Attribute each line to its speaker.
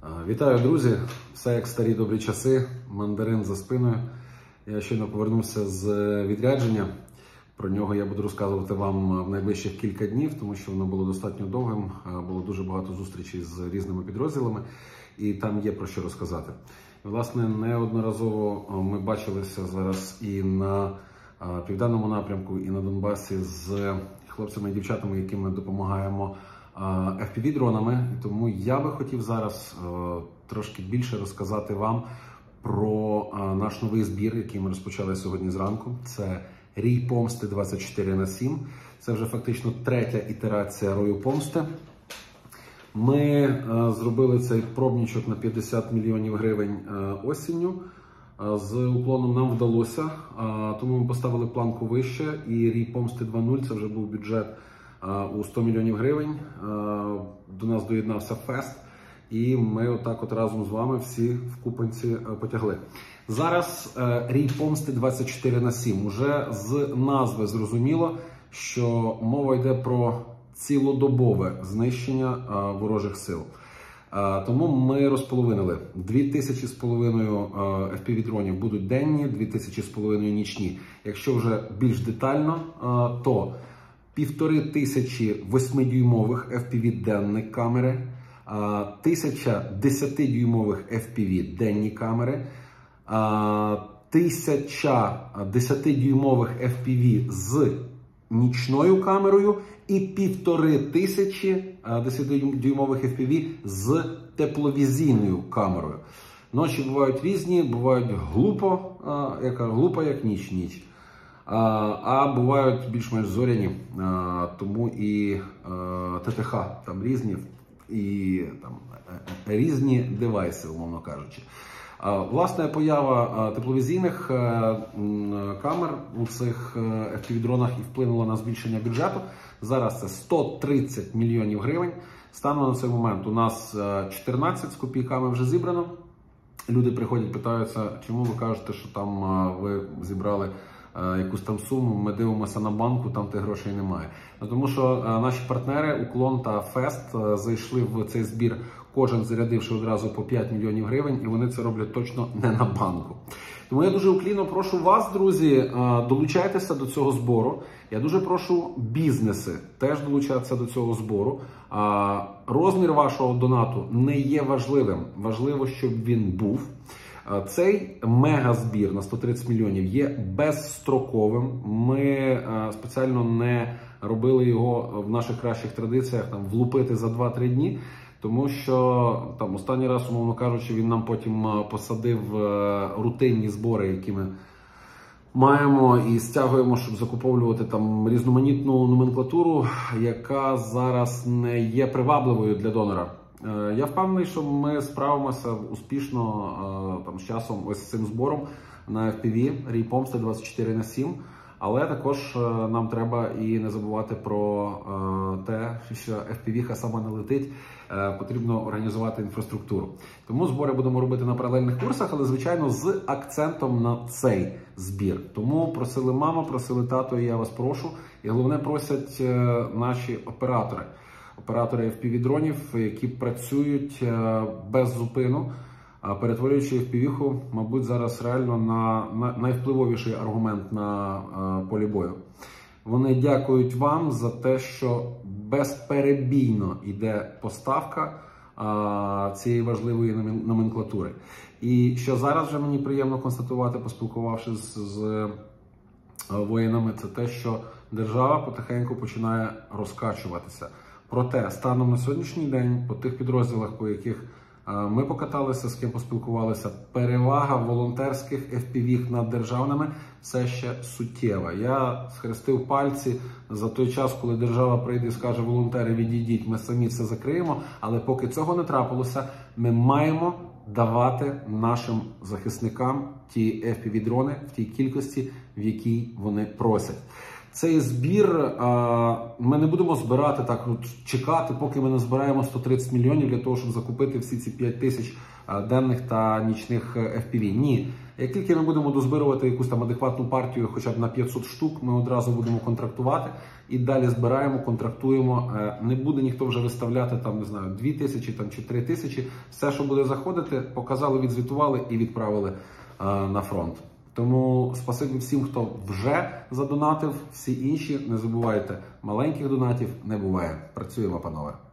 Speaker 1: Вітаю, друзі! Все як старі добрі часи, мандарин за спиною. Я щойно повернувся з відрядження. Про нього я буду розказувати вам в найближчих кілька днів, тому що воно було достатньо довгим, було дуже багато зустрічей з різними підрозділами, і там є про що розказати. Власне, неодноразово ми бачилися зараз і на Південному напрямку, і на Донбасі з хлопцями і дівчатами, яким ми допомагаємо FPV-дронами. Тому я би хотів зараз трошки більше розказати вам про наш новий збір, який ми розпочали сьогодні зранку. Це Рій Помсти 24/7. Це вже фактично третя ітерація Рою Помсти. Ми зробили цей пробничок на 50 мільйонів гривень осінню. З уклоном нам вдалося, тому ми поставили планку вище, і Рій Помсти 2.0 це вже був бюджет у 100 мільйонів гривень. До нас доєднався Фест, і ми отак от разом з вами всі в купанці потягли. Зараз Рій Помсти 24/7. Уже з назви зрозуміло, що мова йде про цілодобове знищення ворожих сил. Тому ми розполовинили. 2500 FPV-дронів будуть денні, 2500 нічні. Якщо вже більш детально, то 1500 8-дюймових FPV денні камери, 1000 10-дюймових FPV денні камери, 1000 10-дюймових FPV з нічною камерою і 1500 10-дюймових FPV з тепловізійною камерою. Ночі бувають різні, бувають глупо як ніч. А бувають більш-менш зоряні, тому і ТТХ там різні, і там різні девайси, умовно кажучи. Власне, поява тепловізійних камер у цих FPV-дронах і вплинула на збільшення бюджету. Зараз це 130 мільйонів гривень. Станом на цей момент у нас 14 з копійками вже зібрано. Люди приходять, питаються, чому ви кажете, що там ви зібрали якусь там суму, ми дивимося на банку, там тих грошей немає. Тому що наші партнери, Уклон та Фест, зайшли в цей збір, кожен зарядивши одразу по 5 мільйонів гривень, і вони це роблять точно не на банку. Тому я дуже уклінно прошу вас, друзі, долучайтеся до цього збору. Я дуже прошу бізнеси теж долучатися до цього збору. Розмір вашого донату не є важливим. Важливо, щоб він був. Цей мегазбір на 130 мільйонів є безстроковим. Ми спеціально не робили його в наших кращих традиціях там влупити за 2-3 дні. Тому що там останній раз, умовно кажучи, він нам потім посадив рутинні збори, які ми маємо і стягуємо, щоб закуповувати там різноманітну номенклатуру, яка зараз не є привабливою для донора. Я впевнений, що ми справимося успішно там з часом ось цим збором на FPV Рій Помсти 24/7. Але також нам треба і не забувати про те, що FPV-ха сама не летить, потрібно організувати інфраструктуру. Тому збори будемо робити на паралельних курсах, але, звичайно, з акцентом на цей збір. Тому просили мама, просили тато, і я вас прошу. І головне просять наші оператори. Оператори FPV-дронів, які працюють без зупину, перетворюючи FPV-ху, мабуть, зараз реально на найвпливовіший аргумент на полі бою. Вони дякують вам за те, що безперебійно йде поставка цієї важливої номенклатури. І що зараз вже мені приємно констатувати, поспілкувавшись з воїнами, це те, що держава потихеньку починає розкачуватися. Проте, станом на сьогоднішній день, по тих підрозділах, по яких ми покаталися, з ким поспілкувалися, перевага волонтерських FPV над державними все ще суттєва. Я схрестив пальці за той час, коли держава прийде і скаже: волонтери, відійдіть, ми самі це закриємо. Але поки цього не трапилося, ми маємо давати нашим захисникам ті FPV-дрони в тій кількості, в якій вони просять. Цей збір ми не будемо збирати так, чекати, поки ми не збираємо 130 мільйонів для того, щоб закупити всі ці 5000 денних та нічних FPV. Ні. Як тільки ми будемо дозбирувати якусь там адекватну партію, хоча б на 500 штук, ми одразу будемо контрактувати і далі збираємо, контрактуємо. Не буде ніхто вже виставляти там, не знаю, 2000 там, чи 3000. Все, що буде заходити, показали, відзвітували і відправили на фронт. Тому спасибі всім, хто вже задонатив, всі інші, не забувайте, маленьких донатів не буває. Працюємо, панове.